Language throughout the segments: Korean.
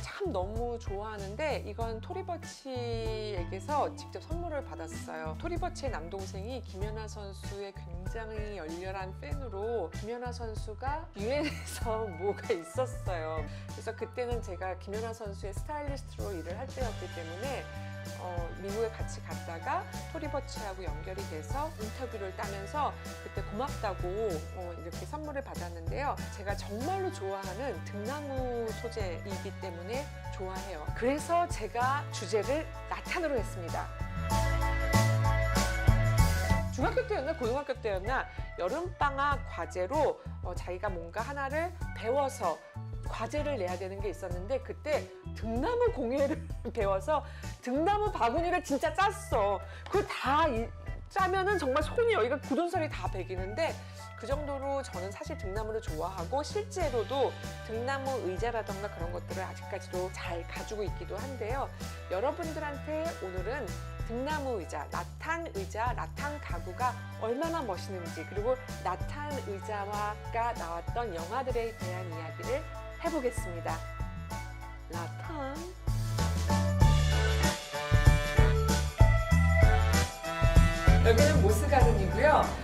참 너무 좋아하는데 이건 토리버치에게서 직접 선물을 받았어요. 토리버치의 남동생이 김연아 선수의 굉장히 열렬한 팬으로 김연아 선수가 유엔에서 뭐가 있었어요. 그래서 그때는 제가 김연아 선수의 스타일리스트로 일을 할 때였기 때문에 미국에 같이 갔다가 토리버치하고 연결이 돼서 인터뷰를 따면서 그때 고맙다고 이렇게 선물을 받았는데요. 제가 정말로 좋아하는 등나무 소재이기 때문에 좋아해요. 그래서 제가 주제를 라탄으로 했습니다. 중학교 때였나 고등학교 때였나 여름방학 과제로 자기가 뭔가 하나를 배워서 과제를 내야 되는 게 있었는데 그때 등나무 공예를 배워서 등나무 바구니를 진짜 짰어. 그걸 다 짜면은 정말 손이 여기가 굳은 살이 다 배기는데 그 정도로 저는 사실 등나무를 좋아하고 실제로도 등나무 의자라던가 그런 것들을 아직까지도 잘 가지고 있기도 한데요. 여러분들한테 오늘은 등나무 의자, 라탄 의자, 라탄 가구가 얼마나 멋있는지 그리고 라탄 의자가 나왔던 영화들에 대한 이야기를 해보겠습니다. 라탄. 여기는 모스가든이고요.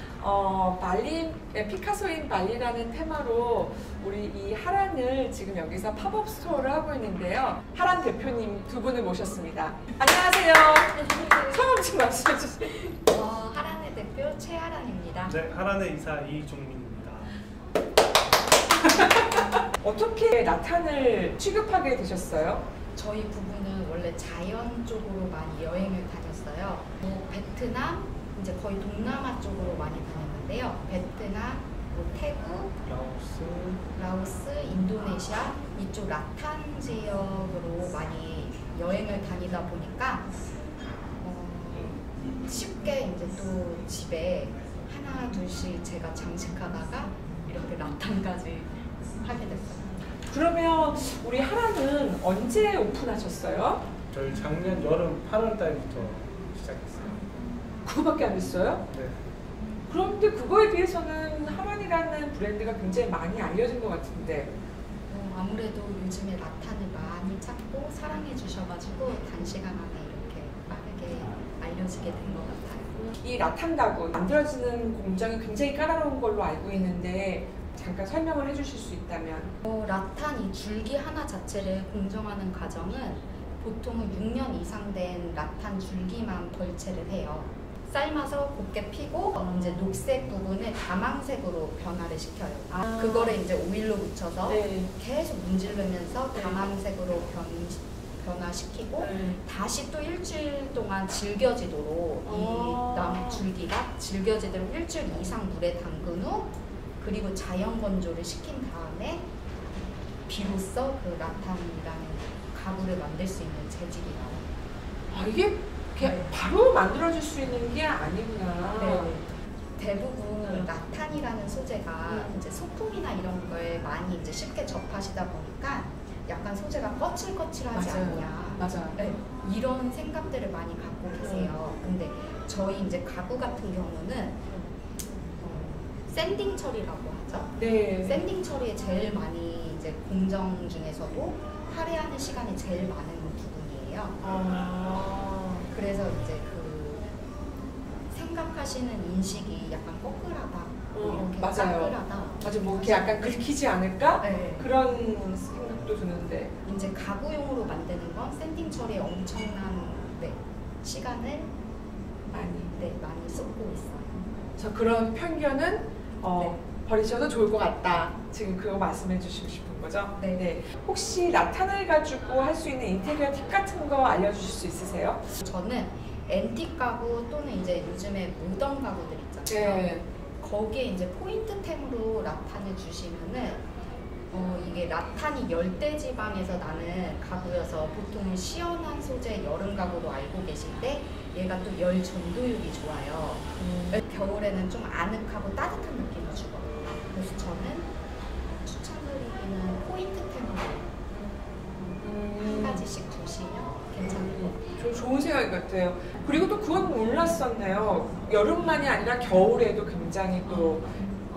피카소인 발리라는 테마로 우리 이 하란을 지금 여기서 팝업 스토어를 하고 있는데요. 하란 대표님 두 분을 모셨습니다. 안녕하세요. 성함 좀 말씀해 주세요. 하란의 대표 최하란입니다. 네, 하란의 이사 이종민입니다. 어떻게 라탄을 취급하게 되셨어요? 저희 부부는 원래 자연 쪽으로 많이 여행을 다녔어요. 베트남, 이제 거의 동남아 쪽으로 많이 다녔는데요. 베트남, 태국, 라오스, 인도네시아 이쪽 라탄 지역으로 많이 여행을 다니다 보니까 쉽게 이제 또 집에 하나 둘씩 제가 장식하다가 이렇게 라탄까지 하게 됐어요. 그러면 우리 하란은 언제 오픈하셨어요? 저희 작년 여름 8월 달부터 시작했어요. 그거밖에 안 됐어요? 네. 그런데 그거에 비해서는 하란이라는 브랜드가 굉장히 많이 알려진 것 같은데 아무래도 요즘에 라탄을 많이 찾고 사랑해 주셔가지고 단시간 안에 이렇게 빠르게 알려지게 된 것 같아요. 이 라탄 가구 만들어지는 공정이 굉장히 까다로운 걸로 알고 있는데 잠깐 설명을 해주실 수 있다면 라탄 이 줄기 하나 자체를 공정하는 과정은 보통은 6년 이상 된 라탄 줄기만 벌채를 해요. 삶아서 곱게 피고 이제 녹색 부분을 다망색으로 변화를 시켜요. 그거를 이제 오일로 묻혀서 계속 문지르면서 다망색으로 변화시키고 다시 또 일주일 동안 질겨지도록 이 나무 줄기가 질겨지도록 일주일 이상 물에 담근 후 그리고 자연 건조를 시킨 다음에 비로소 그 라탄이라는 가구를 만들 수 있는 재질이 나와요. 이게 바로 만들어질 수 있는 게 아니구나. 네. 대부분 라탄이라는 소재가 이제 소품이나 이런 걸 많이 이제 쉽게 접하시다 보니까 약간 소재가 거칠거칠하지 않냐. 맞아. 네. 이런 생각들을 많이 갖고 계세요. 근데 저희 이제 가구 같은 경우는 샌딩 처리라고 하죠. 네. 샌딩 처리에 제일 많이 이제 공정 중에서도 할애하는 시간이 제일 많은 부분이에요. 그래서 이제 그 생각하시는 인식이 약간 꺼끌하다. 이렇게 맞아요. 까끌하다. 맞아, 뭐 이렇게 약간 긁히지 않을까? 네. 그런 생각도 드는데. 이제 가구용으로 만드는 건 샌딩 처리에 엄청난 시간을 많이 쏟고 있어요. 저 그런 편견은 버리셔도 좋을 것 같다. 지금 그거 말씀해 주시고 싶은 거죠? 네. 혹시 라탄을 가지고 할 수 있는 인테리어 팁 같은 거 알려주실 수 있으세요? 저는 앤틱 가구 또는 이제 요즘에 모던 가구들 있잖아요. 네. 거기에 이제 포인트템으로 라탄을 주시면은 이게 라탄이 열대지방에서 나는 가구여서 보통 시원한 소재 여름 가구로 알고 계실 때 얘가 또 열 전도율이 좋아요. 겨울에는 좀 아늑하고 따뜻한 느낌을 주거든요. 그래서 저는 추천드리기는 포인트템으로 한 가지씩 두시면 괜찮을 것 같아요. 좋은 생각 같아요. 그리고 또 그건 몰랐었네요. 여름만이 아니라 겨울에도 굉장히 또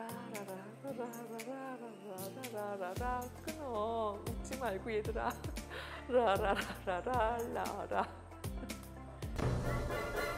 라라라라라라라라라라라라라라 끊어. 웃지 말고 얘들아. 라라라라라라라.